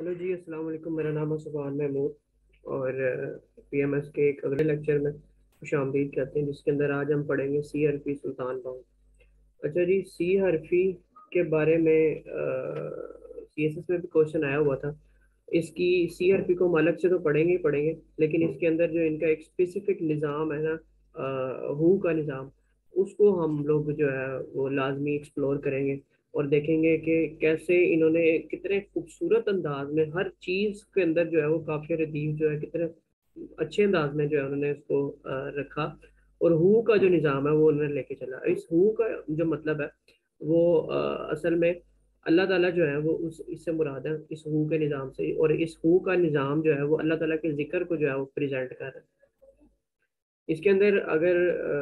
Hello जी, अस्सलाम वालेकुम। मेरा नाम है सुभान महमूद और पीएमएस के एक अगले लेक्चर में खुशामदीद कहते हैं, जिसके अंदर आज हम पढ़ेंगे सी हरफी सुल्तान बाहू। अच्छा जी, सी हरफी के बारे में सीएसएस में भी क्वेश्चन आया हुआ था। इसकी सी हरफी को हम अलग से तो पढ़ेंगे ही पढ़ेंगे, लेकिन इसके अंदर जो इनका एक स्पेसिफिक निज़ाम है ना, हू का निज़ाम, उसको हम लोग जो है वो लाजमी एक्सप्लोर करेंगे और देखेंगे कि कैसे इन्होंने कितने खूबसूरत अंदाज में हर चीज़ के अंदर जो है वो काफिया रदीफ जो है कितने अच्छे अंदाज में जो है उन्होंने उसको रखा। और हु का जो निज़ाम है वो उन्होंने लेके चला। इस हु का जो मतलब है वो असल में अल्लाह ताला जो है वो उस इससे मुराद है इस हु के निज़ाम से, और इस हु का निज़ाम जो है वो अल्लाह ताला के जिक्र को जो है वो प्रेजेंट कर रहा है। इसके अंदर अगर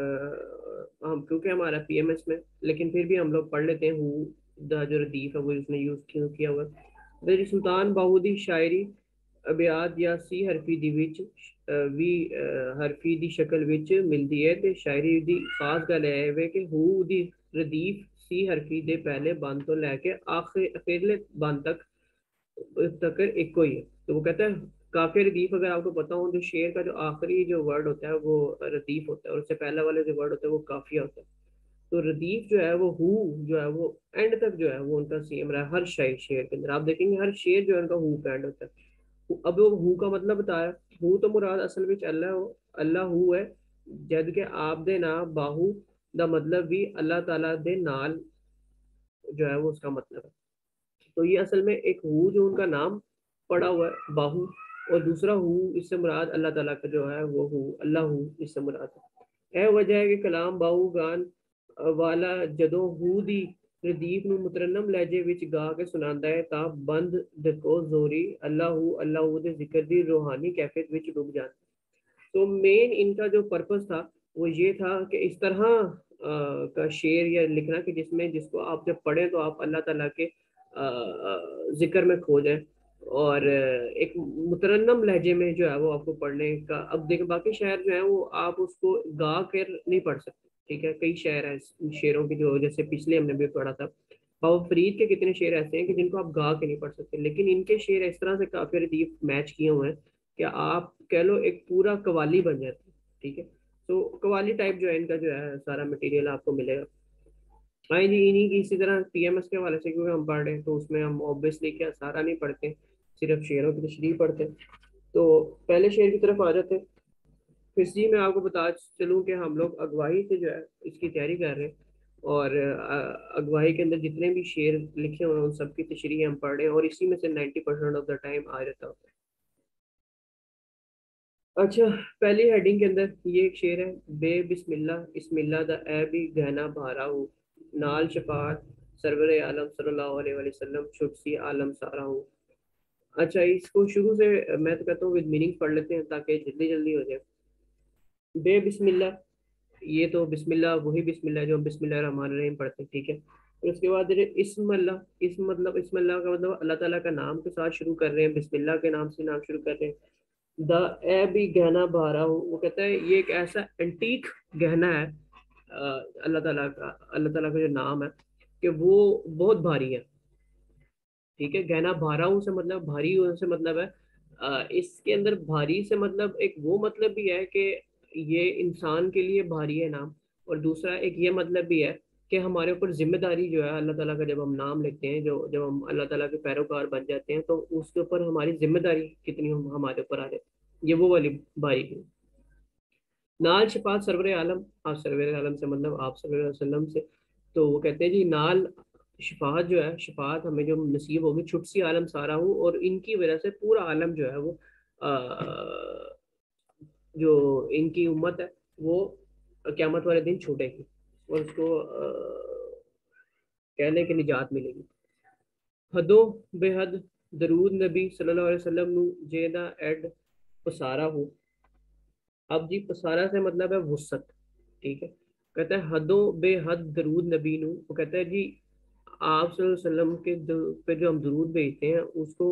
हम क्योंकि हमारा पीएमएस में, लेकिन फिर भी हम लोग पढ़ लेते हैं हु द जो रदीफ है वो उसने यूज क्यों किया हुआ है। द सुल्तान बाहू शायरी ਅਬਿਆਤ ਜਾਂ ਸੀ ਹਰਫੀ ਦੀ ਵਿੱਚ ਵੀ ਹਰਫੀ ਦੀ ਸ਼ਕਲ ਵਿੱਚ ਮਿਲਦੀ ਹੈ, ਤੇ ਸ਼ਾਇਰੀ ਦੀ ਖਾਸ ਗੱਲ ਇਹ ਹੈ ਕਿ ਹੂ ਦੀ ਰਦੀਫ ਸੀ ਹਰਫੀ ਦੇ ਪਹਿਲੇ ਬੰਦ ਤੋਂ ਲੈ ਕੇ ਅਖੀਰਲੇ ਬੰਦ तक एक ही है। तो वो कहता है काफिया रदीफ, अगर आपको पता हो तो शेर का जो आखिरी जो वर्ड होता है वो रदीफ होता है और उससे पहले वाले जो वर्ड होता है वो काफिया होता है। तो रदीफ जो है वो हु जो है वो एंड तक जो है वो उनका सेम रहा है। हर शेर के अंदर आप देखेंगे हर शेर जो है उनका हु पे एंड होता है। अब वो हु का मतलब बताया। हु तो मुराद असल में अल्लाह हु है, जद के आप दे ना बाहू दा मतलब भी अल्लाह ताला दे नाल जो है वो उसका मतलब है। तो ये असल में एक हु जो उनका नाम पड़ा हुआ है बाहू, और दूसरा हु इससे मुराद अल्लाह ताला का जो है वो हु अल्लाह हु इससे मुराद है। वजह है कि कलाम बाहू गान वाला जदों हु दी रदीफ ਨੂੰ ਮੁਤਰਨਮ ਲਹਿਜੇ ਵਿੱਚ ਗਾ ਕੇ ਸੁਣਾਉਂਦਾ ਹੈ ਤਾਂ ਬੰਦ ਦੇਖੋ ਜ਼ੋਰੀ अल्लाह ਦੇ ਜ਼ਿਕਰ ਦੀ रूहानी कैफियत ਵਿੱਚ डूब जाता है। तो मेन इनका जो पर्पस था वो ये था कि इस तरह का शेर या लिखना कि जिसमें जिसको आप जब पढ़ें तो आप अल्लाह ताला के जिक्र में खो जाएं, और एक मुतरन्नम लहजे में जो है वो आपको पढ़ने का। अब देखो बाकी शायर जो है वो आप उसको गा कर नहीं पढ़ सकते, ठीक है। कई शायर हैं शेरों की जो जैसे पिछले हमने भी पढ़ा था, बाबा फरीद के कितने शेर ऐसे हैं कि जिनको आप गा के नहीं पढ़ सकते, लेकिन इनके शेर इस तरह से काफी रदीफ मैच किए हुए हैं कि आप कह लो एक पूरा कवाली बन जाती है, ठीक है। तो कवाली टाइप जो है इनका जो है सारा मटेरियल आपको मिलेगा। हाँ जी, इन्हीं की इसी तरह पीएमएस के हवाले से क्योंकि हम पढ़ रहे हैं तो उसमें हम ऑब्वियसली क्या सारा नहीं पढ़ते, सिर्फ शेरों की तशरीह पढ़ते हैं। तो पहले शेर की तरफ आ जाते हैं। फिर सी मैं आपको बता चलूँ कि हम लोग अगवाही से जो है इसकी तैयारी कर रहे हैं, और अगवाही के अंदर जितने भी शेर लिखे हुए हैं उन सबकी तशरीह हम पढ़ रहे हैं, और इसी में से 90% ऑफ द टाइम आ जाता होता है। अच्छा, पहली हेडिंग के अंदर ये एक शेर है। बे बिस्मिल्लाह इस्मिल्लाह दा ए भी गहना भारा हूँ, नाल शफात सरवर आलम सल्लल्लाहु अलैहि वसल्लम शुभ सी आलम सारा हूँ। अच्छा, इसको शुरू से मैं तो कहता हूँ विद मीनिंग पढ़ लेते हैं ताकि जल्दी जल्दी हो जाए। बे बिस्मिल्लाह, ये तो बिस्मिल्लाह वही बिस्मिल्लाह जो हम बिस्मिल्लाह रहमान रहीम पढ़ते हैं, ठीक है। फिर उसके बाद इस्म अल्लाह, इस्म अल्लाह का मतलब अल्लाह ताला का नाम के साथ शुरू कर रहे हैं, बिस्मिल्लाह के नाम से नाम शुरू कर रहे हैं। द ए भी गहना बहारा हूँ, वो कहता है ये एक ऐसा एंटीक गहना है अल्लाह ताला का जो नाम है कि वो बहुत भारी है, ठीक है। गहना बहारा हूँ से मतलब भारी हूँ से मतलब है इसके अंदर भारी से मतलब एक वो मतलब भी है कि ये इंसान के लिए भारी है नाम, और दूसरा एक ये मतलब भी है कि हमारे ऊपर जिम्मेदारी जो है अल्लाह ताला का जब हम नाम लेते हैं, जो जब हम अल्लाह ताला के पैरोकार बन जाते हैं तो उसके ऊपर हमारी जिम्मेदारी कितनी हमारे ऊपर आ जाती है, ये वो वाली भारी है। नाल शफात सरवर आलम, आप सरवर आलम से मतलब आप सल्लल्लाहु अलैहि वसल्लम से। तो वो कहते हैं जी नाल शफात जो है, शफात हमें जो नसीब होगी छुट सी आलम सारा हूँ, और इनकी वजह से पूरा आलम जो है वो जो इनकी उम्मत है वो क़यामत वाले दिन छूटेगी और उसको कहने की निजात मिलेगी। हदो बेहद दरूद नबी सल्लल्लाहु अलैहि वसल्लम नु जेदा एड पसारा हो। अब जी पसारा से मतलब है वुसत, ठीक है। कहता है हदो बेहद दरूद नबी नु, वो कहता है जी आप सल्लल्लाहु अलैहि वसल्लम के पे जो हम दरूद भेजते हैं उसको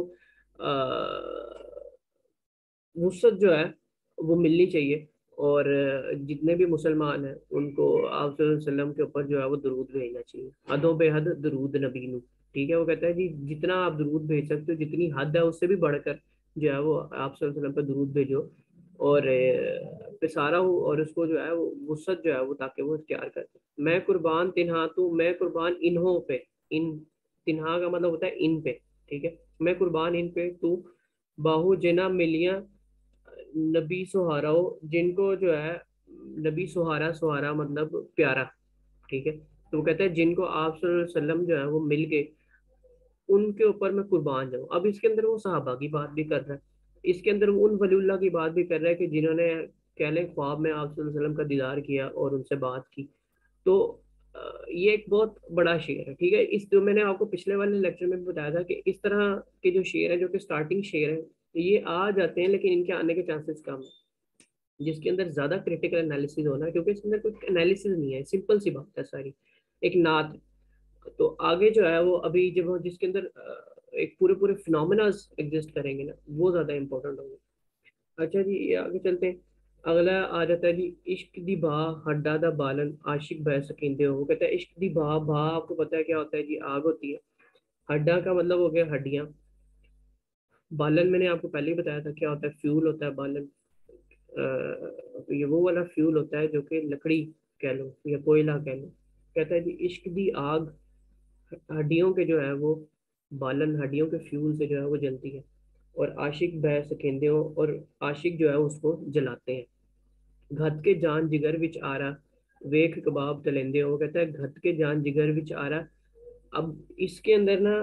वुसत जो है वो मिलनी चाहिए, और जितने भी मुसलमान हैं उनको आप सल्लल्लाहु अलैहि वसल्लम के ऊपर जो है वो दरूद भेजना चाहिए। हदों बेहद दरूद नबी नू, ठीक है। वो कहता है जी जितना आप दुरूद भेज सकते हो, जितनी हद है उससे भी बढ़कर जो है वो आप सल्लल्लाहु अलैहि वसल्लम पर दुरूद भेजो, और पिसारा हो, और उसको जो है वो वसअत जो है वो ताकि वो इख्तियार कर। मैं कुर्बान तिन्हा तो, मैं कुर्बान इन्हों पे, इन तिन्हा का मतलब होता है इन पे, ठीक है। मैं कुर्बान इन पे तू बाहू जना मिलिया नबी सुहारा हो, जिनको जो है नबी सुहारा, सुहारा मतलब प्यारा, ठीक है। तो वो कहता है जिनको आप सल्लल्लाहु अलैहि वसल्लम जो है वो मिल के उनके ऊपर मैं कुर्बान जाऊं। अब इसके अंदर वो सहाबा की बात भी कर रहा है, इसके अंदर वो उन वलीउल्लाह की बात भी कर रहा है कि जिन्होंने कह लें ख्वाब में आप सल्लल्लाहु अलैहि वसल्लम का दीदार किया और उनसे बात की। तो ये एक बहुत बड़ा शेर है, ठीक है। इस जो मैंने आपको पिछले वाले लेक्चर में भी बताया था कि इस तरह के जो शेर है, जो कि स्टार्टिंग शेर है, ये आ जाते हैं लेकिन इनके आने के चांसेस कम है, जिसके अंदर ज्यादा क्रिटिकल एनालिसिस होना है, क्योंकि इसके अंदर कोई एनालिसिस नहीं है, सिंपल सी बात है सारी, एक नात। तो आगे जो है वो अभी जब जिसके अंदर एक पूरे पूरे फिनोमेनास एग्जिस्ट करेंगे ना, वो ज्यादा इंपॉर्टेंट होंगे। अच्छा जी, ये आगे चलते हैं। अगला आ जाता है जी, इश्क दी भा हड्डा दा बालन आशिक बह सकिंदे हो। वो कहता है इश्क दी भा, भा आपको पता है क्या होता है जी, आग होती है। हड्डा का मतलब हो गया हड्डियां। बालन मैंने आपको पहले ही बताया था क्या होता है, फ्यूल होता है बालन। ये वो वाला फ्यूल होता है जो कि लकड़ी कह लो या कोयला कह लो। कहता है जी इश्क दी आग हड्डियों के जो है वो बालन, हड्डियों के फ्यूल से जो है वो जलती है, और आशिक बह सकेंदे हो, और आशिक जो है उसको जलाते हैं। घत के जान जिगर विच आ रहा वेख कबाब तलेंदे हो। वो कहता है घत के जान जिगर विच आ रहा। अब इसके अंदर ना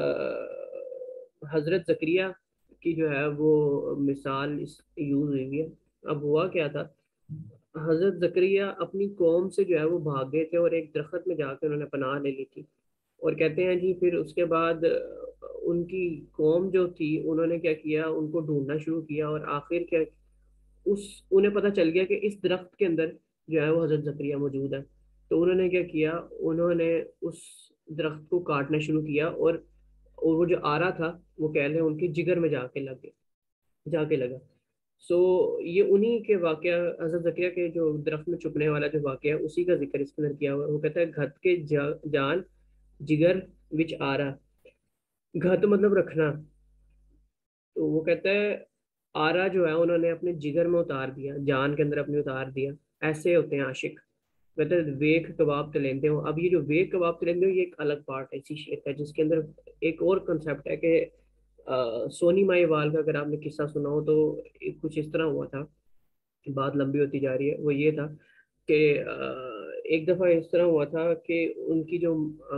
हजरत जकरिया की जो है वो मिसाल इस यूज हुई है। अब हुआ क्या था, हजरत जकरिया अपनी कौम से जो है वो भाग गए थे और एक दरख्त में जाकर उन्होंने पनाह ले ली थी। और कहते हैं जी फिर उसके बाद उनकी कौम जो थी उन्होंने क्या किया, उनको ढूंढना शुरू किया, और आखिर क्या, उस उन्हें पता चल गया कि इस दरख्त के अंदर जो है वो हजरत जकरिया मौजूद है। तो उन्होंने क्या किया, उन्होंने उस दरख्त को काटना शुरू किया, और वो जो आरा था वो कह लें उनके जिगर में जाके लगा। सो ये उन्हीं के वाकया, हजरत जकरिया के जो दरख्त में छुपने वाला जो वाकया है उसी का जिक्र इसके अंदर किया हुआ है। वो कहता है घत के जान जिगर विच आ रहा। घत मतलब रखना। तो वो कहता है आरा जो है उन्होंने अपने जिगर में उतार दिया, जान के अंदर अपने उतार दिया। ऐसे होते हैं आशिक। कहते हैं वेख कबाब तलेंदे हो। अब ये जो वेख कबाब तलेंदे हो ये एक अलग पार्ट है इसी शेर का, जिसके अंदर एक और कंसेप्ट है कि सोनी माहीवाल का अगर आपने किस्सा सुना हो तो कुछ इस तरह हुआ था। बात लंबी होती जा रही है। वो ये था कि एक दफ़ा इस तरह हुआ था कि उनकी जो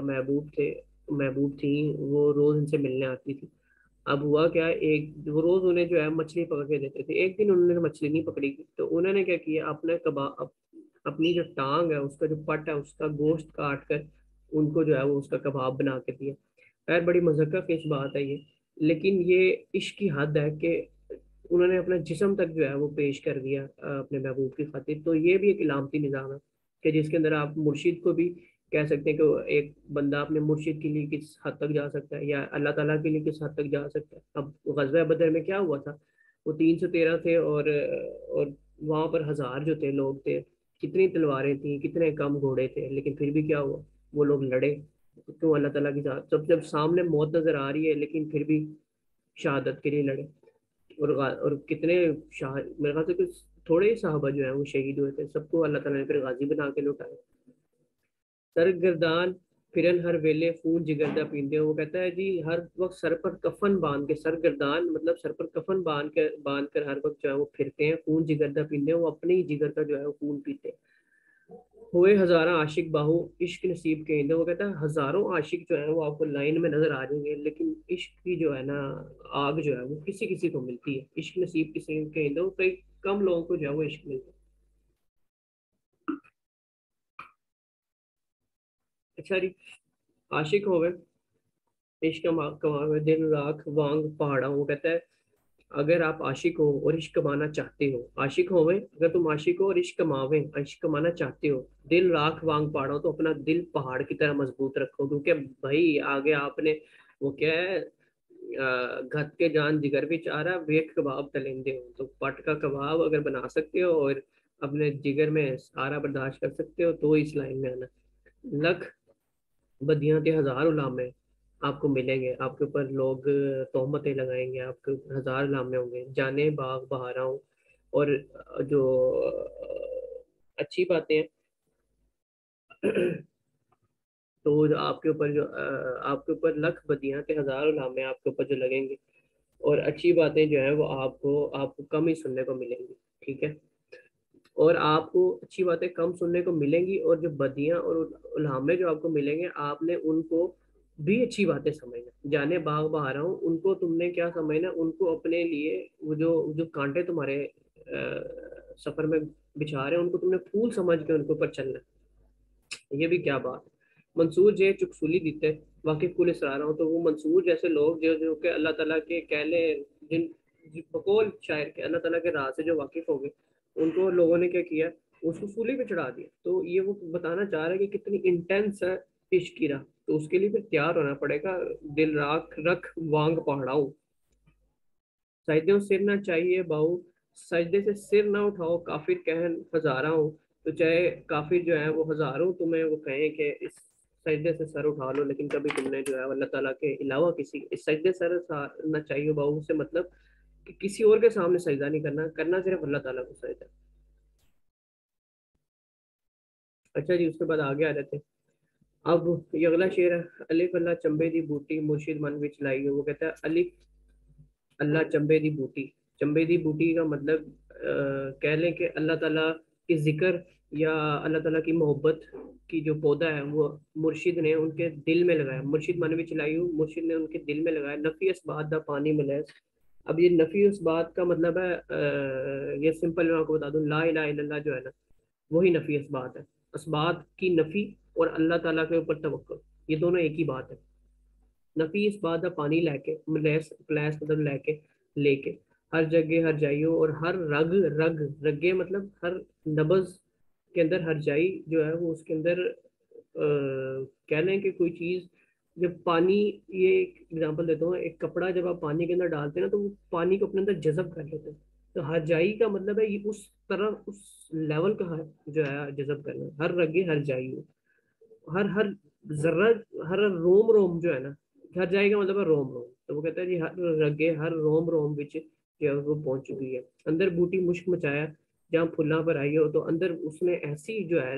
महबूब थी, वो रोज़ उनसे मिलने आती थी। अब हुआ क्या, एक वो रोज़ उन्हें जो है मछली पकड़ के देते थे। एक दिन उन्होंने मछली नहीं पकड़ी, तो उन्होंने क्या किया, अपनी जो टांग है उसका जो पट है उसका गोश्त काट कर उनको जो है वो उसका कबाब बना के दिया। खैर बड़ी मज़क्क़त की बात है ये, लेकिन ये इश्क की हद है कि उन्होंने अपना जिस्म तक जो है वो पेश कर दिया अपने महबूब की खातिर। तो ये भी एक इलामती निज़ाम है कि जिसके अंदर आप मुर्शिद को भी कह सकते हैं कि एक बंदा अपने मुर्शिद के लिए किस हद तक जा सकता है, या अल्लाह ताला के लिए किस हद तक जा सकता है। अब गज़वा बदर में क्या हुआ था, वो 313 थे, और वहाँ पर हजार जो थे लोग थे, कितनी तलवारें थी, कितने कम घोड़े थे, लेकिन फिर भी क्या हुआ, वो लोग लड़े। क्यों, अल्लाह ताला के साथ जब जब सामने मौत नजर आ रही है लेकिन फिर भी शहादत के लिए लड़े। और कितने शाह, मेरे ख्याल से कुछ थोड़े ही साहबा जो है वो शहीद हुए थे, सबको अल्लाह ताला ने फिर गाजी बना के लौटाया। सरगर्दान फिरन हर वेले खून जिगरदा पींदे हो। वो कहता है जी हर वक्त सर पर कफन बांध के, सरगर्दान मतलब सर पर कफन बांध कर हर वक्त जो है वो फिरते हैं, खून जिगरदा पींदे हैं, वो अपने ही जिगर का जो है वो खून पीते हैं। हुए हजारा आशिक बाहु इश्क नसीब के ईंदे। वो कहता है हजारों आशिक जो है वो आपको लाइन में नजर आ जाएंगे, लेकिन इश्क की जो है ना आग जो है वो किसी किसी को मिलती है। इश्क नसीब किसी के ईंदे, कई कम लोगों को जो है वो इश्क मिलता है। अच्छा जी, आशिक हो गए, इश्क कमावे दिल राख वांग पहाड़ा। वो कहता है अगर आप आशिक हो और इश्क कमाना चाहते हो, आशिक हो गए अगर तुम आशिक हो और इश्क कमाना चाहते हो, दिल राख वांग पहाड़ो, तो अपना दिल पहाड़ की तरह मजबूत रखो, क्योंकि भाई आगे आपने वो क्या है, घत के जान जिगर भी चाह रहा वेख कबाब तलेंदे हो। तो पट का कबाब अगर बना सकते हो और अपने जिगर में सारा बर्दाश्त कर सकते हो तो इस लाइन में आना। लख बदियां ते हजार उलामे आपको मिलेंगे, आपके ऊपर लोग तोहमतें लगाएंगे, आपके ऊपर हजार लामे होंगे, जाने बाग बहारा हूँ। और जो अच्छी बातें हैं तो जो आपके ऊपर आपके ऊपर लख बदियां के हजारों लामे आपके ऊपर जो लगेंगे। और अच्छी बातें जो है वो आपको आपको कम ही सुनने को मिलेंगी। ठीक है। और आपको अच्छी बातें कम सुनने को मिलेंगी, और जो बदियां और उल्हामे जो आपको मिलेंगे आपने उनको भी अच्छी बातें समझना। जाने बाग बहारा हूँ, उनको तुमने क्या समझना, उनको अपने लिए वो जो कांटे तुम्हारे सफर में बिछा रहे हैं उनको तुमने फूल समझ के उनके ऊपर चलना है। ये भी क्या बात है। मंसूर जे चुकसूली दीते वाकिफ कुल इसरार हूँ, तो वो मंसूर जैसे लोग जो जो के अल्लाह ताला के कहले जिन बकौल शायर के अल्लाह ताला के राह से जो वाकिफ हो गए, उनको लोगों ने क्या किया, उसको सूली पे चढ़ा दिया। तो ये वो बताना चाह रहा है कि कितनी इंटेंस है इश्क की राह। तो उसके लिए फिर तैयार होना पड़ेगा। दिल राख रख वांग पहाड़ाऊ, सजदों सिर ना चाहिए बाऊ, सजदे से सिर ना उठाओ काफिर कहन हजारा हो। तो चाहे काफिर जो है वो हजारों तुम्हें वो कहें कि इस सजदे से सर उठा लो, लेकिन कभी तुमने जो है अल्लाह ताला के अलावा किसी इस सजदे सर ना चाहिए बाऊ से मतलब कि किसी और के सामने सजदा नहीं करना, करना सिर्फ अल्लाह ताला को सजदा। अच्छा जी, उसके बाद आगे आ जाते हैं। अब ये अगला शेर है। अलिफ अल्लाह चंबे दी बूटी मुर्शिद मन विच लाई हो। वो कहता है अलिफ अल्लाह चंबे दी बूटी। चंबे दी बूटी का मतलब कह लें कि अल्लाह ताला की जिक्र या अल्लाह ताला की मोहब्बत की जो पौधा है वो मुर्शिद ने उनके दिल में लगाया। मुर्शिद मन भी चलाई हूँ, मुर्शिद ने उनके दिल में लगाया। नफी इस बात दा पानी मिले। अब ये नफी उस बात का मतलब है ये सिंपल मैं आपको बता दूं, ला इलाहा इल्लल्लाह जो है ना, वही नफी इस बात है। इस बात की नफी और अल्लाह ताला के ऊपर तवक्कुल, ये दोनों एक ही बात है। नफीस बाद पानी लैके प्लेस प्लेस मतलब लैके लेके हर जगह हर जाइयो, और हर रग रग रगे मतलब हर नब्ज के अंदर हर जाई जो है वो उसके अंदर कह लें कि कोई चीज़ जब पानी, ये एक एग्जांपल देता हूँ, एक कपड़ा जब आप पानी के अंदर डालते हैं ना तो वो पानी को अपने अंदर जज़ब कर लेते हैं। तो हर जाई का मतलब है ये उस तरह उस लेवल का जो है जज़ब करना। हर रगे हर जाइयो, हर हर जर्रा, हर रोम रोम जो है ना, घर जाएगा मतलब है रोम रोम। तो वो कहता है जी हर रगे हर रोम रोम विच जो है वो पहुंच चुकी है। अंदर बूटी मुश्क मचाया जहाँ फुल्ला पर आई हो। तो अंदर उसने ऐसी जो है ना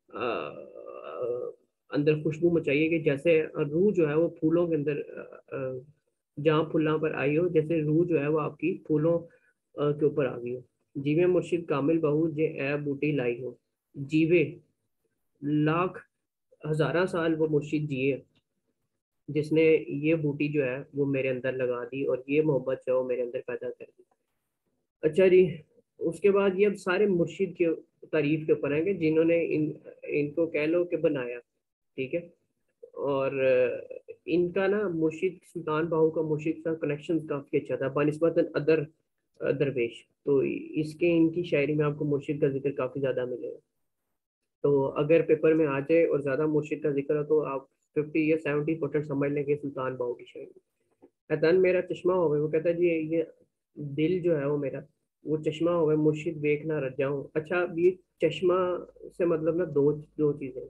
अंदर खुशबू मचाई है कि जैसे रूह जो है वो फूलों के अंदर जहाँ फुल्ला पर आई हो, जैसे रूह जो है वो आपकी फूलों के ऊपर आ गई हो। जीवे मुर्शिद कामिल बहू जे ए बूटी लाई हो। जीवे लाख हजारा साल वो मुर्शिद जिए जिसने ये बूटी जो है वो मेरे अंदर लगा दी और ये मोहब्बत जो है वो मेरे अंदर पैदा कर दी। अच्छा जी, उसके बाद ये अब सारे मुर्शिद के तारीफ के ऊपर हैं कि जिन्होंने इनको कह लो कि बनाया। ठीक है। और इनका ना मुर्शिद सुल्तान बाहू का मुर्शिद का कनेक्शन काफ़ी अच्छा था बनस्बत अदर दरवेश। तो इसके इनकी शायरी में आपको मुर्शिद का जिक्र काफ़ी ज़्यादा मिलेगा। तो अगर पेपर में आ जाए और ज़्यादा मुर्शिद का जिक्र हो तो आप 50 या 70% समझ लेंगे सुल्तान बाहू की शायरी। तन मेरा चश्मा हो गया, वो कहता है जी ये दिल जो है वो मेरा वो चश्मा हो गया मुर्शिद वेख ना रज जाऊं। अच्छा, अब ये चश्मा से मतलब ना दो दो चीज़ें।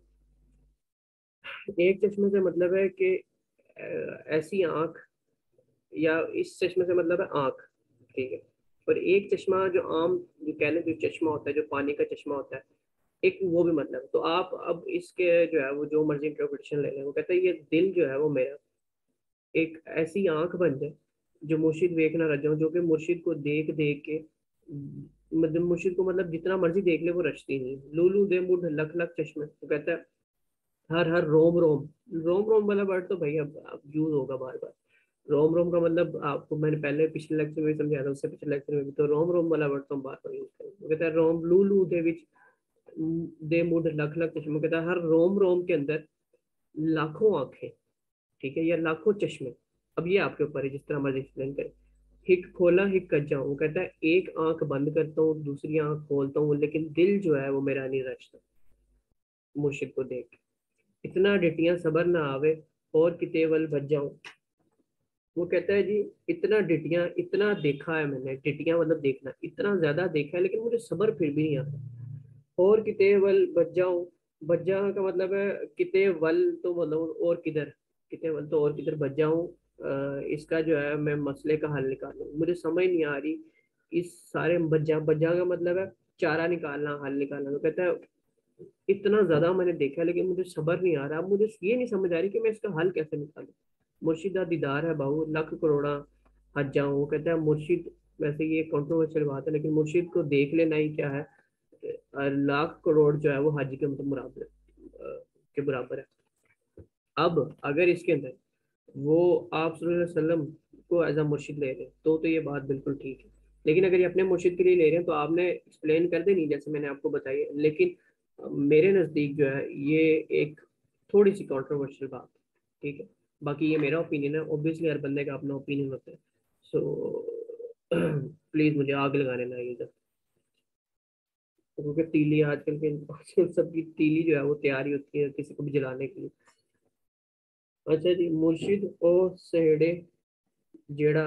एक चश्मे से मतलब है कि ऐसी आंख, या इस चश्मे से मतलब है आंख। ठीक है। और एक चश्मा जो आम जो कह लें जो चश्मा होता है जो पानी का चश्मा होता है, एक वो भी मतलब। तो आप अब इसके जो है वो जो मर्जी इंटरप्रिटेशन ले लें। वो कहता है ये दिल जो है वो मेरा एक ऐसी आंख बन जाए जो मुर्शिद वेख ना रह जाऊं, जो कि मुर्शिद को देख देख के मतलब मुर्शिद को मतलब जितना मर्जी देख ले वो रचती नहीं। लूलू दे मुढ़ लख लख चश्मे। वो कहता है हर हर रोम रोम। रोम रोम वाला वर्ड तो भाई अब यूज होगा बार बार। रोम रोम का मतलब आपको मैंने पहले पिछले लेक्चर में समझाया था, उससे पिछले लेक्चर में भी। तो रोम रोम वाला वर्ड तो हम बार बार यूज करेंगे। वो कहता है रोम लूलू दे विच दे मुढ़ लख लख चश्मे। वो कहता है हर रोम रोम के अंदर लाखों आंखें। ठीक है, या लाखों चश्मे। अब ये आपके ऊपर है जिस तरह मर्जी एक्सप्लेन करें। हिक खोला हिक कट जाऊं। वो कहता है एक आंख बंद करता हूँ दूसरी आंख खोलता हूँ, लेकिन दिल जो है वो मेरा नहीं रचता मुर्शिद को देख के। इतना डिटियां सबर ना आवे और कितेवल बच जाऊं। वो कहता है जी इतना डिटियां इतना देखा है मैंने, डिटियां मतलब देखना इतना ज्यादा देखा है, लेकिन मुझे सबर फिर भी नहीं आता। और कितेवल बच जाऊं। बच जा का मतलब है किते वल तो मतलब और किधर। कितने वक्त तो और किधर बच जाऊं, इसका जो है मैं मसले का हल निकालूं, मुझे समझ नहीं आ रही। इस सारे बज्जा का मतलब है चारा निकालना, हल निकालना। तो कहता है इतना ज्यादा मैंने देखा लेकिन मुझे सब्र नहीं आ रहा, अब मुझे ये नहीं समझ आ रही कि मैं इसका हल कैसे निकालूं। मुर्शिदा दीदार है बाहू, लाख करोड़ा हज जाऊं। वो कहता है मुर्शिद, वैसे ये कंट्रोवर्शियल बात है लेकिन मुर्शिद को देख लेना ही क्या है, लाख करोड़ जो है वो हज के मतलब बराबर के बराबर है। अब अगर इसके अंदर वो आप सल्लल्लाहु अलैहि वसल्लम को एज अ मुर्शिद ले रहे हैं तो ये बात बिल्कुल ठीक है। लेकिन अगर ये अपने मुर्शिद के लिए ले रहे हैं तो आपने एक्सप्लेन कर देनी जैसे मैंने आपको बताई है। लेकिन मेरे नज़दीक जो है ये एक थोड़ी सी कंट्रोवर्शियल बात है, ठीक है। बाकी ये मेरा ओपिनियन है, ऑब्वियसली हर बंदे का अपना ओपिनियन होता है। सो प्लीज़ मुझे आग लगाने ना ये सब, क्योंकि तीली आजकल के सबकी तीली जो है वो तैयार ही होती है किसी को भी जलाने के लिए। अच्छा जी, मुर्शिद और सेहड़े जेड़ा,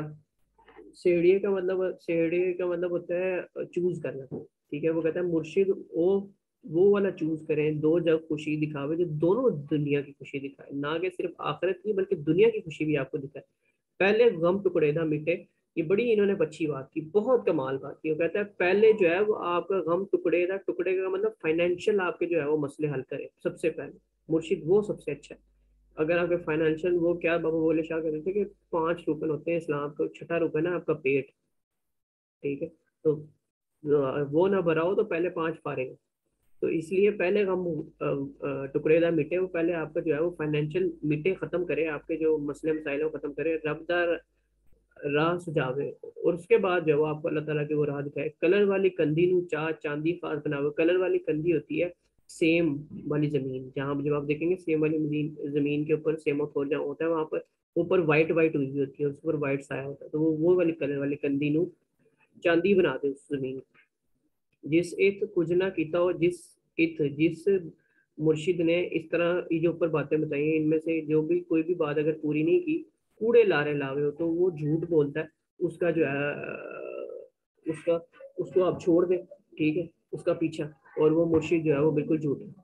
सेहड़े का मतलब होता है चूज करना, ठीक है। वो कहता है मुर्शिद वो वाला चूज करें दो जग खुशी दिखावे जो दोनों दुनिया की खुशी दिखाए, ना कि सिर्फ आखिरत की बल्कि दुनिया की खुशी भी आपको दिखाए। पहले गम टुकड़े ना मिटे, ये बड़ी इन्होंने अच्छी बात की, बहुत कमाल बात की। वो कहता है पहले जो है वो आपका गम टुकड़े ना, टुकड़े का मतलब फाइनेंशियल आपके जो है वो मसले हल करे सबसे पहले। मुर्शिद वो सबसे अच्छा है। अगर आपके फाइनेंशियल, वो क्या बाबा बोले शाह कहते थे कि 5 रुकन होते हैं इस्लाम को, छठा रुकन है आपका पेट, ठीक है। तो वो ना भरा हो तो पहले 5 फाड़ेंगे। तो इसलिए पहले हम टुकड़ेदार मिटे, वो पहले आपका जो है वो फाइनेंशियल मिटे, खत्म करे, आपके जो मसले मसाइल खत्म करे, रबदार राह सुझावे, और उसके बाद जो है वो आपको अल्लाह ताला की वो राह दिखाए। कलर वाली कंदी नू चा चांदी खास बनावे। कलर वाली कंदी होती है सेम वाली जमीन, जहाँ जब आप देखेंगे सेम वाली जमीन, जमीन के ऊपर सेम और जहाँ होता है वहां पर ऊपर वाइट वाइट हुई होती है, उस पर वाइट साया होता है, तो वो वाली कलर वाली कंदी नू चांदी बना दे उस जमीन को। जिस इत कुछ ना कीता हो, जिस मुर्शिद ने इस तरह ये जो ऊपर बातें बताई हैं इनमें से जो भी कोई भी बात अगर पूरी नहीं की, कूड़े लारे लावे हो, तो वो झूठ बोलता है। उसका जो है उसका उसको आप छोड़ दे, ठीक है, उसका पीछा। और वो मुर्शिद जो है वो बिल्कुल झूठ है।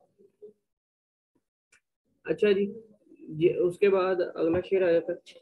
अच्छा जी, उसके बाद अगला शेर आ जाता है,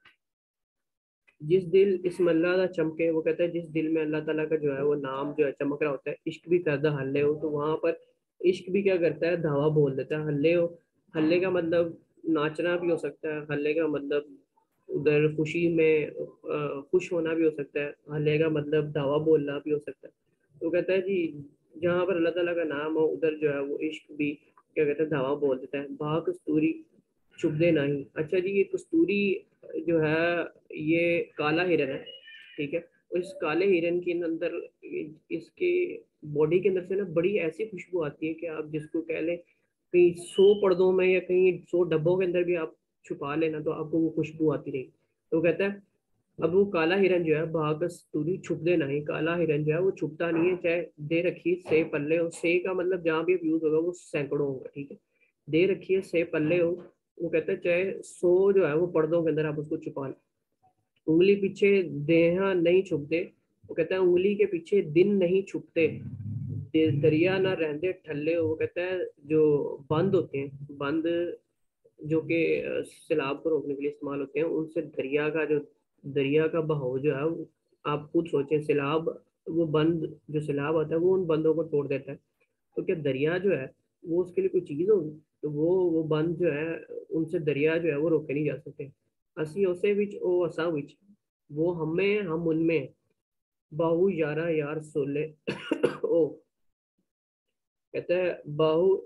जिस दिल इसम अल्लाह दा चमके। वो कहता है जिस दिल में अल्लाह ताला का जो है वो नाम जो है चमक रहा होता है, इश्क भी करदा हल्ले हो, तो वहां पर इश्क भी क्या करता है, धावा बोल देता है। हल्ले हो, हल्ले का मतलब नाचना भी हो सकता है, हल्ले का मतलब उधर खुशी में खुश होना भी हो सकता है, हल्ले का मतलब धावा बोलना भी हो सकता है। तो कहता है जी जहाँ पर अल्लाह ताला का नाम हो उधर जो है वो इश्क भी क्या कहते हैं, धावा बोल देता है। बाह कस्तूरी चुभदे नहीं। अच्छा जी, ये कस्तूरी जो है ये काला हिरन है, ठीक है। और इस काले हिरन के अंदर इसके बॉडी के अंदर से ना बड़ी ऐसी खुशबू आती है कि आप जिसको कह लें कहीं 100 पर्दों में या कहीं 100 डब्बों के अंदर भी आप छुपा लेना तो आपको वो खुशबू आती रहेगी। तो कहता है अब वो काला हिरन जो है भागस तुरी छुपदे नहीं, काला हिरन जो है वो छुपता नहीं है, चाहे दे रखी से पल्ले हो। से का मतलब जहाँ भी यूज होगा वो सैकड़ों होगा, ठीक है। दे रखी है से पल्ले हो, वो कहता है चाहे 100 जो है वो पर्दों के अंदर आप उसको छुपा लें। उंगली पीछे देहा नहीं छुपते। वो कहता है उंगली के पीछे दिन नहीं छुपते, दरिया ना रहते ठल्ले हो। वो कहता है जो बंद होते हैं, बंद जो कि सैलाब को रोकने के लिए इस्तेमाल होते हैं, उनसे दरिया का बहाव जो है आप खुद सोचें, सैलाब, वो बंद जो सैलाब आता है वो उन बंदों को तोड़ देता है। तो क्या दरिया जो है वो उसके लिए कोई चीज़ होगी? तो वो बंद जो है उनसे दरिया जो है वो रोके नहीं जा सकते। असी उसे विच ओ असा विच, वो हमें हम उनमें, बाहु यारा यार सोले ओ, कहता है बाहु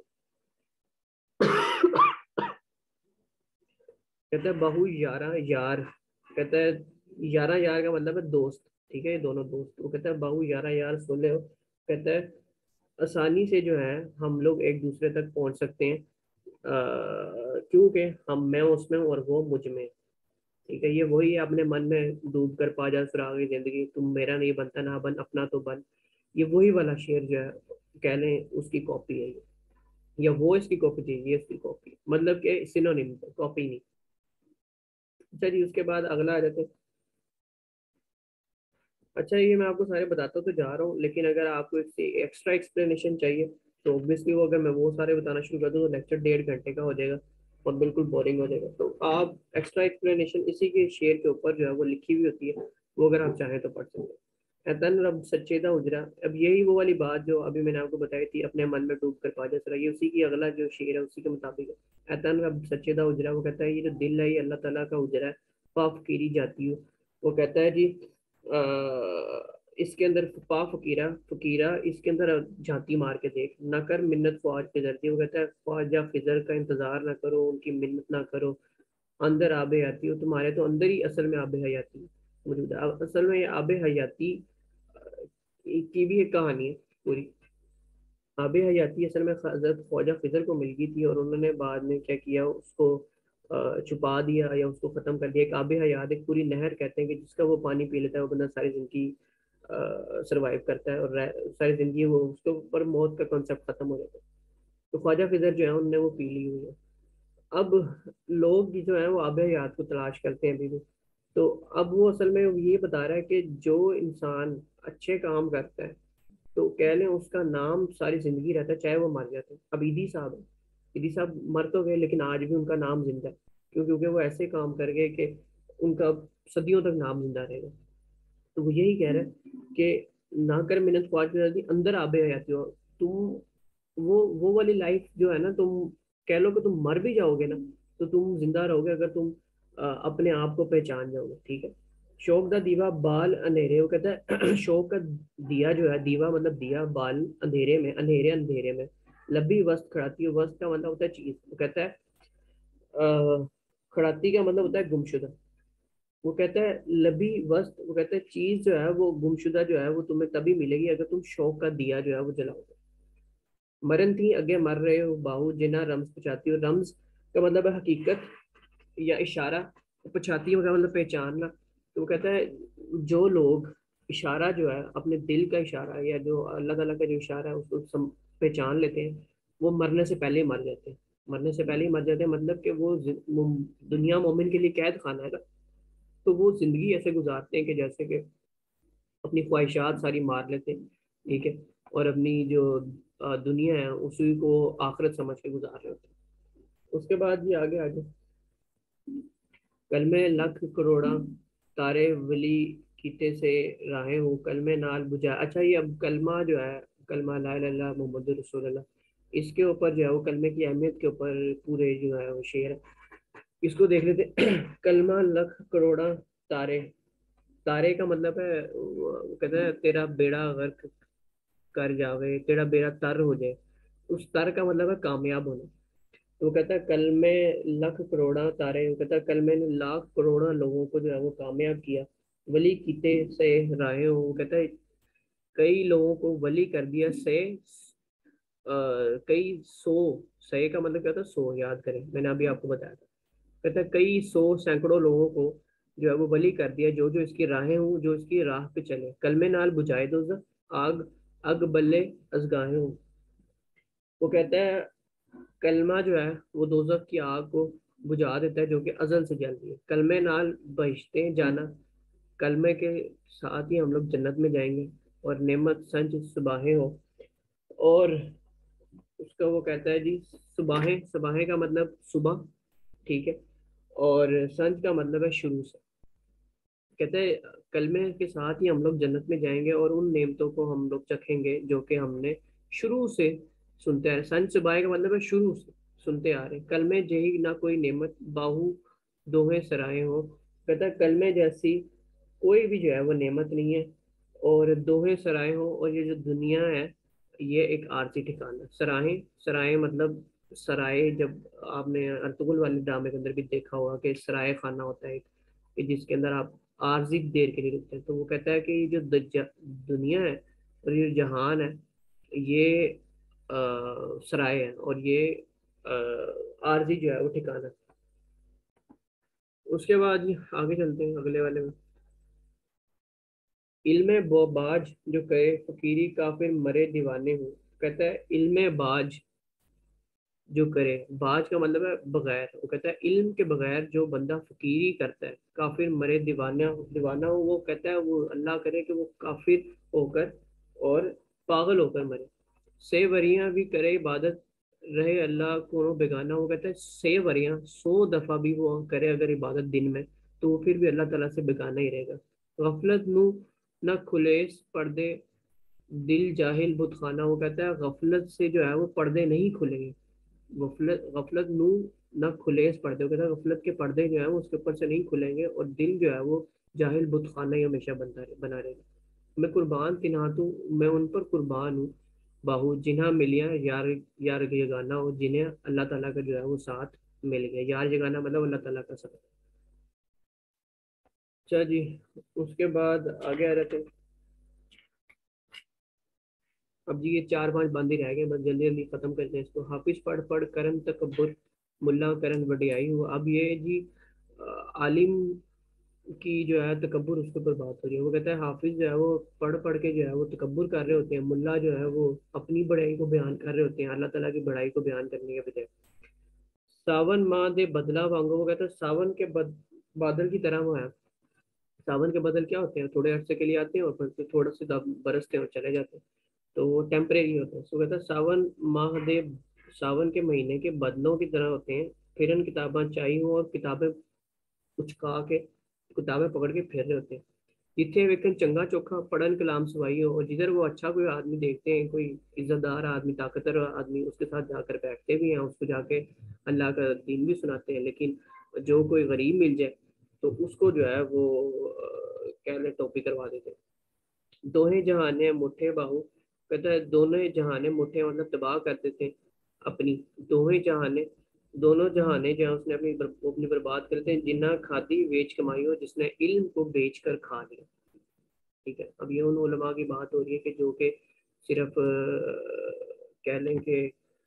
कहता है बाहु यारा यार, कहता है यारा यार का मतलब है दोस्त, ठीक है, ये दोनों दोस्त। वो कहता है बाहु यारा यार सोले हो, कहता है आसानी से जो है हम लोग एक दूसरे तक पहुंच सकते हैं, क्योंकि हम, मैं उसमें और वो मुझ में, ठीक है। ये वही है अपने मन में डूब कर पा जा सुराग जिंदगी, तुम मेरा नहीं बनता ना बन अपना तो बन। ये वही वाला शेर जो है कह लें उसकी कॉपी है ये, या वो इसकी कॉपी थी ये इसकी कॉपी, मतलब कि सिनोनिम, कॉपी नहीं। अच्छा जी, उसके बाद अगला आ जाते हैं। अच्छा ये मैं आपको सारे बताता तो जा रहा हूँ, लेकिन अगर आपको इससे एक्स्ट्रा एक्सप्लेनेशन चाहिए तो ऑब्वियसली वो अगर मैं वो सारे बताना शुरू कर दूँ तो लेक्चर 1.5 घंटे का हो जाएगा। और बिल्कुल बोरिंग हो जाएगा। तो आप एक्स्ट्रा एक्सप्लेनेशन इसी के शेयर के ऊपर जो है वो लिखी हुई होती है, वो अगर आप चाहें तो पढ़ सकते हैं। एतन रब सच्चेदा उजरा, अब यही वो वाली बात जो अभी मैंने आपको बताई थी, अपने मन में डूब कर पाजा सरा, ये उसी की अगला जो शेर है उसी के मुताबिक है। एतन रब सच्चेदा उजरा, वो कहता है ये जो दिल है ये अल्लाह ताला का उजरा है, पा फकीरी जाती हो। वो कहता है जी इसके अंदर पा फकीरा फकीरा, इसके अंदर झांकी मार के देख, ना कर मिन्नत ख्वाज के दर्जी। वो कहता है ख्वाजा फिजर का इंतजार ना करो, उनकी मिन्नत ना करो, अंदर आबे हयाती हो, तुम्हारे तो अंदर ही असल में आबे हयाती मौजूद है। अब असल में ये आबे हयाती की भी एक कहानी है पूरी। आबे हयाती असल में हजरत ख्वाजा फिजर को मिल गई थी, और उन्होंने बाद में क्या किया, उसको छुपा दिया या उसको खत्म कर दिया। एक आबे हयात, एक पूरी नहर कहते हैं कि जिसका वो पानी पी लेता है वो बंदा सारी जिंदगी सरवाइव करता है, और सारी जिंदगी वो उसके ऊपर मौत का कॉन्सेप्ट खत्म हो जाता है। तो ख्वाजा फिजर जो है उनने वो पी ली हुई है। अब लोग जो है वो आबे हयात को तलाश करते हैं अभी भी। तो अब वो असल में ये बता रहा है कि जो इंसान अच्छे काम करता है तो कह लें उसका नाम सारी जिंदगी रहता है, चाहे वो मर जाते हैं। अब ईदी साहब है, ईदी साहब मर तो गए लेकिन आज भी उनका नाम जिंदा है। क्यों? क्योंकि वो ऐसे काम कर गए कि उनका सदियों तक नाम जिंदा रहेगा। तो वो यही कह रहा है कि ना कर मिन्नत ख्वाज की जल्दी, अंदर आबे हयाती हो तुम। वो वाली लाइफ जो है ना, तुम कह लो कि तुम मर भी जाओगे ना तो तुम जिंदा रहोगे अगर तुम अपने आप को पहचान जाओगे। ठीक है। शौक दा दीवा बाल अंधेरे, वो कहता है शौक का दिया जो है, दीवा मतलब दिया, बाल अंधेरे में, अंधेरे अंधेरे में, लब्बी वस्त खड़ाती है, वस्त का मतलब होता है चीज। वो कहता है खड़ाती का मतलब होता है गुमशुदा। वो कहता है लबी वस्त, वो कहता है चीज जो है वो गुमशुदा जो है वो तुम्हें तभी मिलेगी अगर तुम शौक का दिया जो है वो जलाओगे। मरन थी अगे मर रहे हो बाहू, जिना रम्स पचाती हो। रम्स का मतलब है हकीकत या इशारा, पछाती का मतलब पहचानना। तो वो कहता है जो लोग इशारा जो है अपने दिल का इशारा या जो अल्लाह ताला का जो इशारा है उसको पहचान लेते हैं, वो मरने से पहले ही मर जाते हैं। मरने से पहले ही मर जाते हैं मतलब कि वो दुनिया मोमिन के लिए कैद खाना है ना। तो वो जिंदगी ऐसे गुजारते हैं कि जैसे कि अपनी ख्वाहिशात सारी मार लेते हैं। ठीक है। और अपनी जो दुनिया है उसी को आखिरत समझ के गुजार रहे होते हैं। उसके बाद ये आगे आगे कल में लख करोड़ा तारे वली कीते से राहें हूँ, कल में नाल बुझा। अच्छा, ये अब कलमा जो है, कलमा ला इलाहा इल्लल्लाह मोहम्मद रसूलुल्लाह, इसके ऊपर जो है वो कलमे की अहमियत के ऊपर पूरे जो है वो शेर है। इसको देख लेते हैं। कलमा लख करोड़ा तारे, तारे का मतलब है वो कहते हैं तेरा बेड़ा गर्क कर जावे, तेरा बेड़ा तर हो जाए। उस तर का मतलब है कामयाब होना। तो वो कहता है कल में लाख करोड़ा तारे, वो कहता है कल मैंने लाख करोड़ा लोगों को जो है वो कामयाब किया। वली किते से राहे हो, वो कहता है कई लोगों को वली कर दिया से कई सौ। सही का मतलब क्या था? सौ, याद करें मैंने अभी आपको बताया था। कहता है कई सौ सैकड़ों लोगों को जो है वो बली कर दिया, जो जो इसकी राहें हूँ, जो इसकी राह पे चले। कलमे नाल बुझाए दो आग, अग बल्ले अजगाहे हूँ। वो कहता है कलमा जो है वो दोजख की आग को बुझा देता है जो कि अजल से जल रही है। कलमे नाल बहिश्ते जाना, कलमे के साथ ही हम लोग जन्नत में जाएंगे। और नेमत संच सुबाहें हो, और उसका वो कहता है जी सुबाहें, सुबाहें का मतलब सुबह। ठीक है। और संच का मतलब है शुरू से। कहते हैं कलमे के साथ ही हम लोग जन्नत में जाएंगे और उन नेमतों को हम लोग चखेंगे जो कि हमने शुरू से सुनते आ रहे। संच सुबाह का मतलब है शुरू से सुनते आ रहे। कलमे जही ना कोई नेमत बाहू दोहे सराहे हो, कहता है कलमे जैसी कोई भी जो है वो नेमत नहीं है, और दोहे सराय हो, और ये जो दुनिया है ये एक आरती ठिकाना। सराय, सराय मतलब सराय, जब आपने अर्तुगरुल वाले ड्रामे के अंदर भी देखा होगा कि सराय खाना होता है कि जिसके अंदर आप आर्जी देर के लिए रुकते हैं। तो वो कहता है कि ये जो दुनिया है और ये जहान है ये सराय है, और ये आर्जी जो है वो ठिकाना है। उसके बाद आगे चलते हैं अगले वाले में। इल्म बाज जो करे फकीरी काफिर मरे दीवाने हूँ। कहता है इल्म बाज जो करे, बाज का मतलब है बगैर। वो कहता है इल्म के बगैर जो बंदा फकीरी करता है काफिर मरे दीवाना, दीवाना हो। वो कहता है वो अल्लाह करे कि वो काफिर होकर और पागल होकर मरे। से वरियां भी करे इबादत रहे अल्लाह को बेगाना। वो कहता है 100 वरियां 100 दफ़ा भी वो करे अगर इबादत दिन में, तो वो फिर भी अल्लाह ताला से बेगाना ही रहेगा। गफलत नू न खुलेस पर्दे दिल जाहिल बुत खाना। वो कहता है गफलत से जो है वो पर्दे नहीं खुलेंगे। गफलत गफलत नू न खुलेस पर्दे, वो कहता है गफलत के पर्दे जो है वो उसके ऊपर से नहीं खुलेंगे, और दिल जो है वो जाहिल बुत खाना ही हमेशा बना रहेगा। मैं कुर्बान तिन्हा तू, मैं उन पर कुर्बान हूँ बाहू जिन्हा मिलिया यार, यार यगाना हो जिन्हें अल्लाह ताला का जो है वो साथ मिल गया। यार यगाना मतलब अल्लाह ताला का साथ। अच्छा जी, उसके बाद आगे आ रहे थे। अब जी ये 4-5 बंद ही रह गए, बस जल्दी जल्दी खत्म करते हैं इसको। हाफिज पढ़ पढ़ करम तकब्बुर, मुल्ला करम वडियाई हो। अब ये जी आलिम की जो है तकब्बुर उसके ऊपर बात हो रही है। वो कहता है हाफिज जो है वो पढ़ पढ़ के जो है वो तकब्बुर कर रहे होते हैं, मुल्ला जो है वो अपनी बड़ाई को बयान कर रहे होते हैं अल्लाह ताला की बड़ाई को बयान करने के बजाय। सावन माह दे बदला वांगो। वो कहता है सावन के बादल की तरह वो है। सावन के बादल क्या होते हैं, थोड़े अरसे के लिए आते हैं और फिर थोड़ा से बरसते हैं और चले जाते हैं, तो वो टेम्परेरी होता है। सो कहता है सावन माह दे, सावन के महीने के बदलों की तरह होते हैं। फिरन किताबें चाहिए हो और किताबें उचका के, किताबें पकड़ के फिर रहे होते हैं। जिथे वेकन चंगा चोखा पढ़न कलाम सवाई हो, और जिधर वो अच्छा कोई आदमी देखते हैं, कोई इज्जतदार आदमी ताकतवर आदमी, उसके साथ जाकर बैठते भी हैं, उसको जाके अल्लाह का दीन भी सुनाते हैं। लेकिन जो कोई गरीब मिल जाए तो उसको जो है वो क्या ले टोपी करवा देते हैं। दोहे जहाने मुठे बाहू। कहता है दोनों जहाने मुठे मतलब तबाह कर देते हैं अपनी। दोहे जहाने, दोनों जहाने जो है उसने अपनी बर्बाद करते हैं। जिन्ना खादी वेच कमाई हो, जिसने इल्म को बेच कर खा लिया। ठीक है, अब ये उन उलमा की बात हो रही है कि जो कि सिर्फ कह लें कि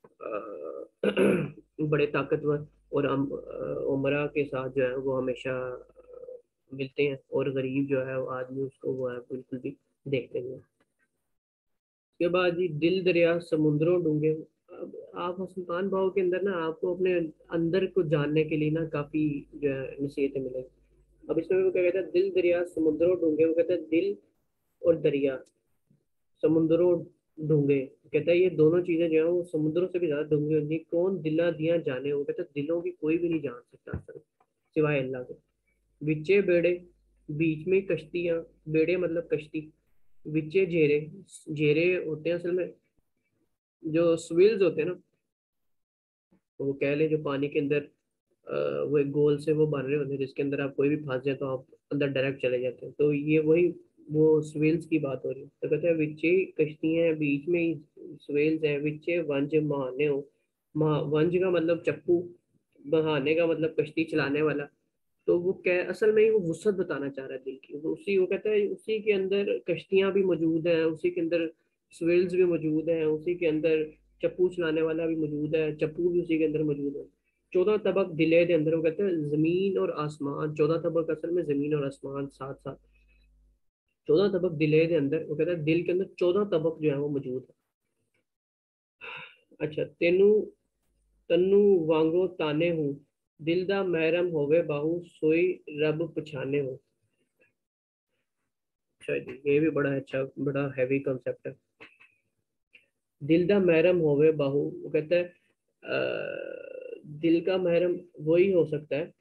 बड़े ताकतवर और उमरा के साथ जो है वो हमेशा मिलते हैं, और गरीब जो है वो आदमी उसको वो है बिल्कुल भी देखते नहीं हैं। उसके बाद जी दिल दरिया समुद्रों डूंगे। अब आप सुल्तान भाव के अंदर ना आपको अपने अंदर को जानने के लिए ना काफी जो है नसीहतें मिलेंगी। अब इसमें वो क्या कहता है, दिल दरिया समुद्रों डूंगे। वो कहता है दिल और दरिया, समुद्रों डूंगे। कहता है ये दोनों चीजें जो है वो समुद्रों से भी ज्यादा डूंगी होती है। कौन दिला दिया जाने। वो कहता है दिलों की कोई भी नहीं जान सकता असल में, सिवाय अल्लाह के। विच्चे बेड़े, बीच में कश्तियां, बेड़े मतलब कश्ती, विच्चे जेरे, जेरे होते हैं असल में जो स्विल्स होते हैं ना, तो वो कह लें जो पानी के अंदर वो एक गोल से वो बन रहे होते हैं जिसके अंदर आप कोई भी फंस जाए तो आप अंदर डायरेक्ट चले जाते हैं, तो ये वही वो स्वेल्स की बात हो रही है। तो कहते हैं विच्चे कश्तियां हैं बीच में ही स्वेल्स हैं, विच्चे वंज महाने हो। वंज का मतलब चप्पू, बहाने का मतलब कश्ती चलाने वाला। तो वो कह असल में ही वो वुसअत बताना चाह रहा है दिल की। वो कहता है उसी के अंदर कश्तियां भी मौजूद हैं, उसी के अंदर स्वेल्स भी मौजूद हैं, उसी के अंदर चप्पू चलाने वाला भी मौजूद है, चप्पू भी उसी के अंदर मौजूद है। 14 तबक दिले के अंदर। वो कहते हैं जमीन और आसमान, 14 तबक असल में जमीन और आसमान साथ साथ। 14 तबक दिले के अंदर। वो कहता है दिल के अंदर 14 तबक जो है वो मौजूद है। अच्छा, तेनू तन्नू वांगो ताने हूँ, दिल दा महरम होवे बाहू सोई रब पछाने हो। अच्छा जी, ये भी बड़ा अच्छा बड़ा हैवी कंसेप्ट है। दिल दा महरम होवे बाहू। वो कहता है दिल का महरम वही हो सकता है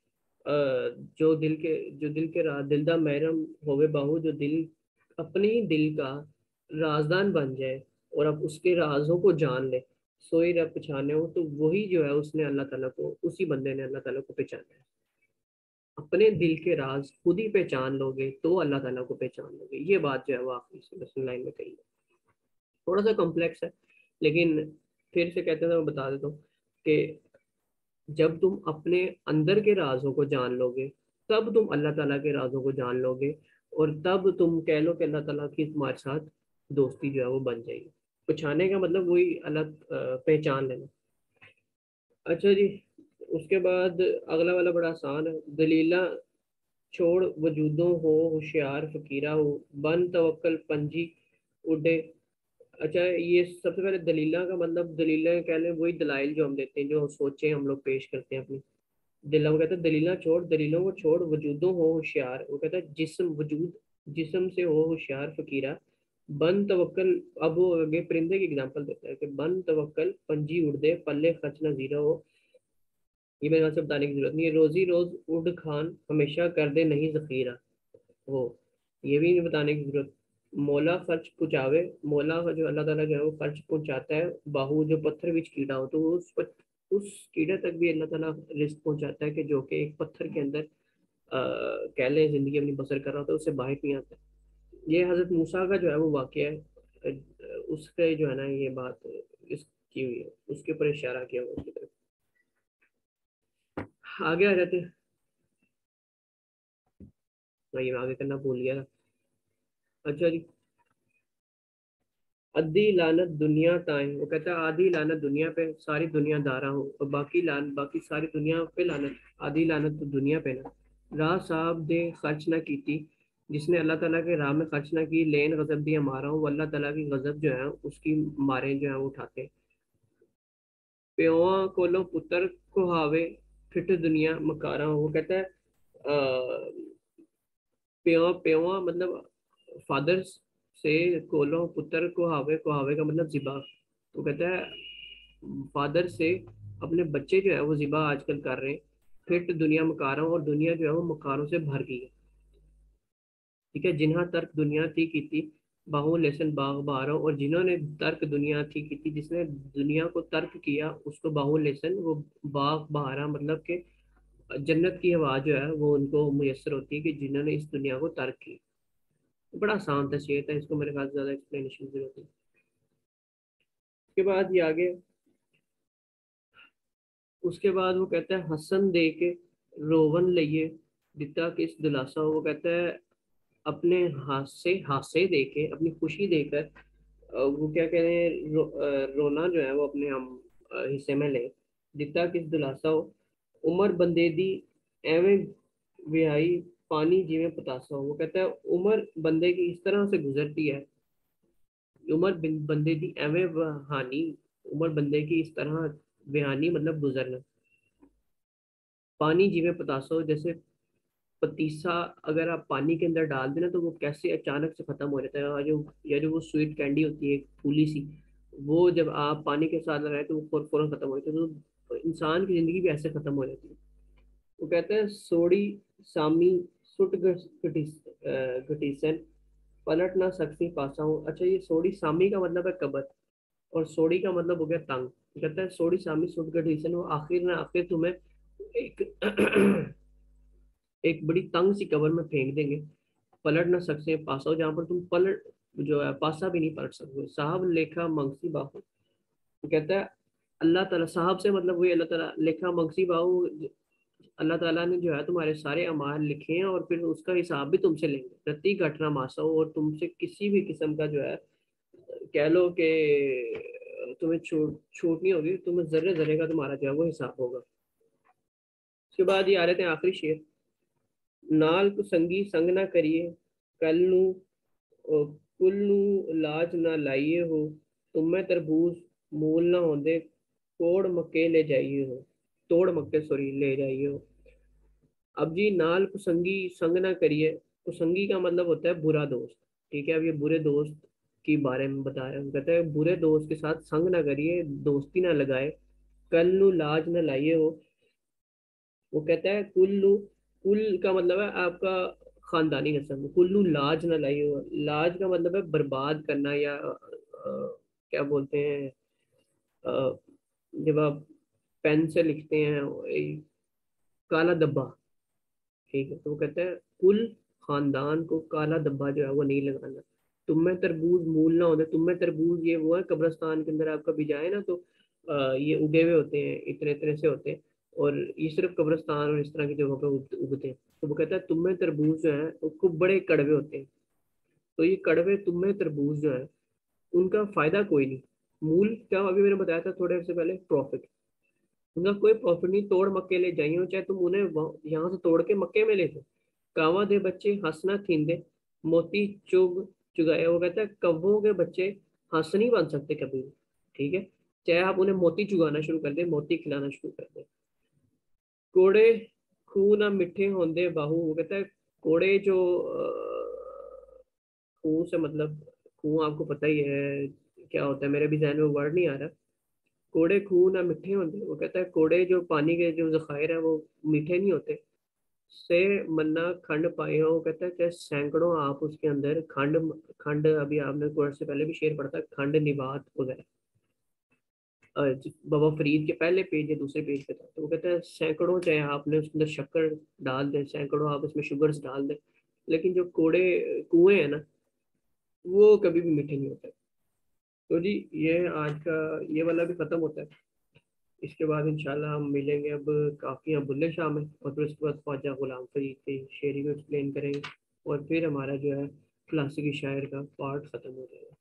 जो दिल के दिल दा महरम होवे बाहू, जो दिल अपने ही दिल का राजदान बन जाए और अब उसके राजों को जान ले। सोई रब पहचाने हो, तो वही जो है उसने अल्लाह ताला को, उसी बंदे ने अल्लाह ताला को पहचाना है। अपने दिल के राज खुद ही पहचान लोगे तो अल्लाह ताला को पहचान लोगे। ये बात जो है वो आखिरी से बस लाइन में कही है। थोड़ा सा कॉम्प्लेक्स है, लेकिन फिर से कहते हैं तो मैं बता देता हूँ कि जब तुम अपने अंदर के राजों को जान लोगे तब तुम अल्लाह ताला के राजों को जान लोगे, और तब तुम कह लो कि अल्लाह ताला की तुम्हारे साथ दोस्ती जो है वो बन जाएगी। पहचाने का मतलब वही अलग पहचान लेना। अच्छा जी, उसके बाद अगला वाला बड़ा आसान है। दलीला छोड़ वजूदों हो होशियार फकीरा हो, बन तवक्कल पंजी उड़े। अच्छा, ये सबसे पहले दलीला का मतलब, दलीला कह लें वही दलाइल जो हम देते हैं, जो सोचे हम लोग पेश करते हैं अपनी। दिल्ला वो कहता है दलीला छोड़, दलीलों को छोड़, वजूदों हो होशियार। वो कहता है जिस्म वजूद, जिस्म से हो होशियार फकीरा, बन तवक्कल, अब वो आगे परिंदे की एग्जांपल देता है कि बन तवक्कल पंजी उड़ दे, पल्ले खर्च ना जीरा हो। ये मेरे ख्याल से बताने की जरूरत नहीं है। रोजी रोज उड़ खान, हमेशा कर दे नहीं जखीरा हो, ये भी नहीं बताने की जरूरत। मौला खर्च पहुंचावे, मौला का जो अल्लाह ताला जो है वो खर्च पहुंचाता है। बाहू जो पत्थर विच कीड़ा हो, तो उस कीड़े तक भी अल्लाह ताला रिस्क पहुंचाता है कि जो कि एक पत्थर के अंदर कह लें जिंदगी अपनी बसर कर रहा होता है, उससे बाहर नहीं आता। ये हजरत मूसा का जो है वो वाकया है, उसके जो है ना ये बात इस की हुई है, उसके ऊपर इशारा किया हुआ उसकी तरफ। आगे आ जाते हैं। मैं ये आगे करना भूल गया था। अच्छा जी। अद्दी लानत दुनिया ताए, वो कहता है आधी लानत दुनिया पे, सारी दुनिया दारा हो, और बाकी सारी दुनिया पे लानत। आधी लानत तो दुनिया पे ना। राह साहब दे खर्च ना की थी, जिसने अल्लाह ताला के राह में खर्च ना की, लेन गजब दिया मारा हूँ, वो अल्लाह ताला की गजब जो है उसकी मारे जो है वो उठाते। प्योआ कोलो पुत्र कुहावे, फिट दुनिया मकारा हूँ, वो कहता है प्योआ प्योआ मतलब फादर से, कोलो पुत्र कुहावे, कुहावे का मतलब जिबा। तो कहता है फादर से अपने बच्चे जो है वो जिबा आजकल कर रहे हैं। फिर दुनिया मकारों, और दुनिया जो है वो मकारों से भर गई है। ठीक है, जिन्हा तर्क दुनिया थी की थी, बाहु लेसन बाग बहारों, और जिन्होंने तर्क दुनिया थी की थी, जिसने दुनिया को तर्क किया उसको बाहु लेसन वो बाग बहारा, मतलब कि जन्नत की हवा जो है वो उनको मुयसर होती है कि जिन्होंने इस दुनिया को तर्क किया। बड़ा आसान था, शेर था, इसको मेरे ख्याल से ज्यादा एक्सप्लेनेशन की जरूरत है। उसके बाद ये आगे, उसके बाद वो कहता है हसन दे के रोवन लइए, दिता किस दिलासा हो, वो कहता है अपने हासे दे के, अपनी खुशी देकर वो क्या कह रहे हैं, रोना जो है वो अपने हम हिस्से में ले, दिता किस दिलासा हो। उमर बंदे दी एवें विहाई, पानी जिमें पतासा हो, वो कहता है उमर बंदे की इस तरह से गुजरती है, बंदे दी एवें वहानी, उमर बंदे की इस तरह, बेहानी मतलब गुजरना। पानी जिमें पतासा हो, जैसे पतीसा अगर आप पानी के अंदर डाल देना तो वो कैसे अचानक से खत्म हो जाता है, और जो या जो वो स्वीट कैंडी होती है एक फूली सी, वो जब आप पानी के साथ लगाए तो वो फौरन खत्म हो जाती है। तो इंसान की जिंदगी भी ऐसे खत्म हो जाती है। वो कहते हैं सोड़ी सामी सुट घटीसन, पलट ना सकती पासा हूँ। अच्छा, ये सोड़ी सामी का मतलब है कब्र, और सोड़ी का मतलब हो गया तंग। वो कहता है सोड़ी सामी सुट घटीसन, वो आखिर ना आखिर तुम्हें एक एक बड़ी तंग सी कबर में फेंक देंगे। पलट ना सकते पासा हो, जहां पर तुम पलट जो है पासा भी नहीं पलट सकते। साहब लेखा मंगसी बाहू, तो कहता है अल्लाह ताला साहब से मतलब वही अल्लाह ताला, लेखा मंगसी बाहू, अल्लाह ताला ने जो है तुम्हारे सारे अमाल लिखे हैं और फिर उसका हिसाब भी तुमसे लेंगे। प्रति घटना मासा हो, और तुमसे किसी भी किस्म का जो है कह लो कि तुम्हें छूट नहीं होगी, तुम्हें जर्रे जर्रे का तुम्हारा जो है वो हिसाब होगा। उसके बाद ये आ रहे थे आखिरी शेर, नाल को संगी संग ना करिए, कल नू कुल नू लाज ना लाइए हो, तुम्हें तरबूज मूल ना होंदे, तोड़ मक्के ले जाइए हो, तोड़ मक्के सॉरी ले जाइए हो। अब जी नाल कुसंगी संग ना करिए, कुसंगी का मतलब होता है बुरा दोस्त। ठीक है, अब ये बुरे दोस्त के बारे में बता रहे हैं, कहते हैं बुरे दोस्त के साथ संग ना करिए, दोस्ती ना लगाए, कल नू लाज ना लाइए हो। वो कहता है कुल्लू, कुल का मतलब है आपका खानदानी नस्ल, कुल्लू लाज ना लाइए हो, लाज का मतलब है बर्बाद करना, या क्या बोलते हैं, अ, जब आप पेन से लिखते हैं काला धब्बा। ठीक है, तो वो कहता है कुल खानदान को काला धब्बा जो है वो नहीं लगाना। तुम में तरबूज मूल ना होते, तुम में तरबूज ये वो है कब्रिस्तान के अंदर आप कभी जाए ना तो ये उगे हुए होते हैं, इतने इतने से होते हैं, और ये सिर्फ कब्रिस्तान और इस तरह की जगहों पे उगते हैं। तो वो कहता है तुम में तरबूज जो है वो खूब बड़े कड़वे होते हैं, तो ये कड़वे तुम में तरबूज जो है उनका फायदा कोई नहीं। मूल क्या अभी मैंने बताया था थोड़े से पहले, प्रॉफिट, उनका कोई प्रॉफिट नहीं, तोड़ मक्के ले जाइए, चाहे तुम उन्हें यहाँ से तोड़ के मक्के में ले जाओ। कावा दे बच्चे हंसना थींदे, मोती चुग चुगाए, वो कहता है कौवों के बच्चे हंस नहीं बन सकते कभी भी। ठीक है, चाहे आप उन्हें मोती चुगाना शुरू कर दें, मोती खिलाना शुरू कर दें। कोड़े खूह ना मिठे होंदे बाहू, वो कहता है कोड़े जो खूह से मतलब खून आपको पता ही है क्या होता है, मेरे भी जहन में वर्ड नहीं आ रहा। कोड़े खून ना मिठे होते, वो कहता है कोड़े जो पानी के जो जखायर है वो मीठे नहीं होते। से मन्ना खंड पाए हो, वो कहता है कि सैकड़ों आप उसके अंदर खंड, खंड अभी आपने कोर्स से पहले भी शेर पढ़ा था, खंड निबात वगैरह। बाबा फरीद के पहले पेज या दूसरे पेज पे था, तो वो कहता है सैकड़ों चाहे आपने उसके अंदर शक्कर डाल दें, सैकड़ों आप उसमें शुगर्स डाल दें, लेकिन जो कोड़े कुएं हैं ना, वो कभी भी मीठे नहीं होते। तो जी ये आज का ये वाला भी खत्म होता है। इसके बाद इंशाल्लाह हम मिलेंगे अब काफियाँ बुल्ले शाह में, और फिर उसके बाद ख्वाजा गुलाम फरीद की शेरी को एक्सप्लेन करेंगे, और फिर हमारा जो है क्लासिकी शायर का पार्ट खत्म हो जाएगा।